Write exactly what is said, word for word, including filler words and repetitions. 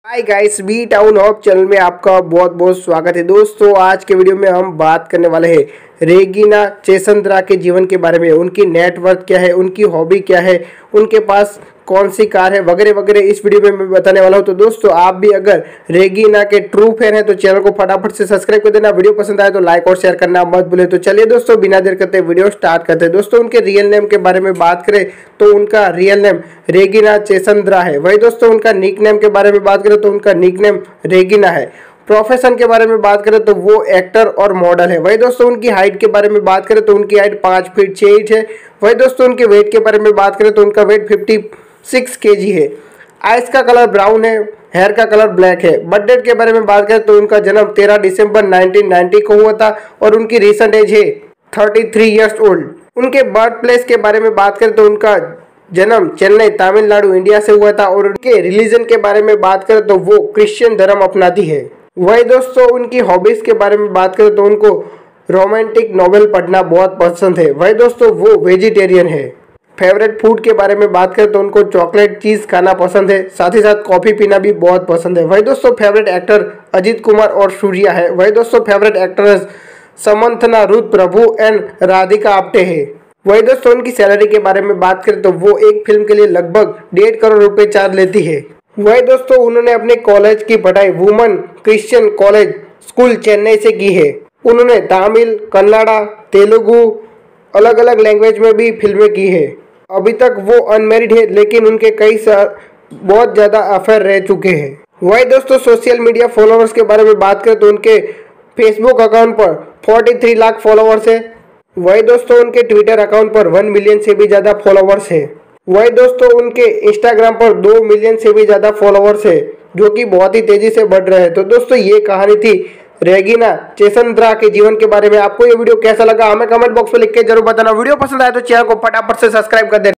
हाय guys, B town hop channel में आपका बहुत बहुत स्वागत है। दोस्तों आज के वीडियो में हम बात करने वाले हैं रेगिना चेसंद्रा के जीवन के बारे में। उनकी नेटवर्थ क्या है, उनकी हॉबी क्या है, उनके पास कौन सी कार है वगैरह वगैरह इस वीडियो में मैं बताने वाला हूं। तो दोस्तों आप भी अगर रेगिना के ट्रू फैन है तो चैनल को फटाफट से सब्सक्राइब कर देना। वीडियो पसंद आए तो लाइक और शेयर करना मत भूले। तो चलिए दोस्तों बिना देर करते वीडियो स्टार्ट करते हैं। दोस्तों उनके रियल नेम के बारे में बात करें तो उनका रियल नेम रेगिना चेसंद्रा है। वही दोस्तों उनका निक नेम के बारे में बात करें तो उनका निक नेम रेगिना है। प्रोफेशन के बारे में बात करें तो वो एक्टर और मॉडल है। वही दोस्तों उनकी हाइट के बारे में बात करें तो उनकी हाइट पाँच फीट छः इंच है। वही दोस्तों उनके वेट के बारे में बात करें तो उनका वेट फिफ्टी सिक्स केजी है। आइस का कलर ब्राउन है, हेयर का कलर ब्लैक है। बर्थ डेट के बारे में बात करें तो उनका जन्म तेरह दिसंबर नाइनटीन नाइंटी को हुआ था और उनकी रिसेंट एज है थर्टी थ्री इयर्स ओल्ड। उनके बर्थ प्लेस के बारे में बात करें तो उनका जन्म चेन्नई तमिलनाडु इंडिया से हुआ था और उनके रिलीजन के बारे में बात करें तो वो क्रिश्चियन धर्म अपनाती है। वही दोस्तों उनकी हॉबीज के बारे में बात करें तो उनको रोमांटिक नॉवेल पढ़ना बहुत पसंद है। वही दोस्तों वो वेजिटेरियन है। फेवरेट फूड के बारे में बात करें तो उनको चॉकलेट चीज खाना पसंद है, साथ ही साथ कॉफी पीना भी बहुत पसंद है। वही दोस्तों फेवरेट एक्टर अजित कुमार और सूर्या है। वही दोस्तों favourite actress Samantha Ruth Prabhu and Radhika Apte है। वही दोस्तों उनकी सैलरी के बारे में बात करें तो वो एक फिल्म के लिए लगभग डेढ़ करोड़ रुपए चार्ज लेती है। वही दोस्तों उन्होंने अपने कॉलेज की पढ़ाई woman Christian college school Chennai से की है। उन्होंने तमिल, कन्नड़ा, तेलुगु अलग अलग लैंग्वेज में भी फिल्में की है। अभी तक वो अनमैरिड है लेकिन उनके कई साल बहुत ज़्यादा अफेयर रह चुके हैं। वही दोस्तों सोशल मीडिया फॉलोअर्स के बारे में बात करें तो उनके फेसबुक अकाउंट पर तैंतालीस लाख फॉलोअर्स है। वही दोस्तों उनके ट्विटर अकाउंट पर वन मिलियन से भी ज़्यादा फॉलोअर्स है। वही दोस्तों उनके इंस्टाग्राम पर दो मिलियन से भी ज़्यादा फॉलोअर्स है, जो कि बहुत ही तेज़ी से बढ़ रहे हैं। तो दोस्तों ये कहानी थी रेगिना चेसंद्रा के जीवन के बारे में। आपको ये वीडियो कैसा लगा हमें कमेंट बॉक्स में लिख के जरूर बताना। वीडियो पसंद आए तो चैनल को फटाफट से सब्सक्राइब कर देना।